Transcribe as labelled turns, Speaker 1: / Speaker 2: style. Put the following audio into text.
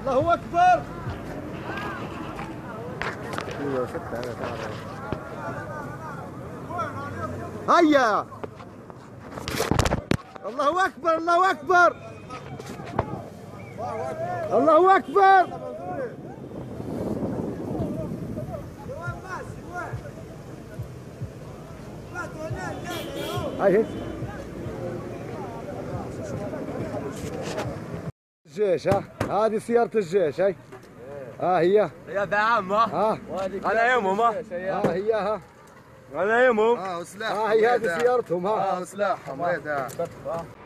Speaker 1: الله اكبر. هيا الله اكبر الله اكبر الله اكبر. هاي الجيش. هذه سيارة الجيش. هي
Speaker 2: دعم. انا يمهم.
Speaker 1: هي
Speaker 2: انا يمهم.
Speaker 1: وسلاح. هي هذه سيارتهم.
Speaker 2: وسلاحهم.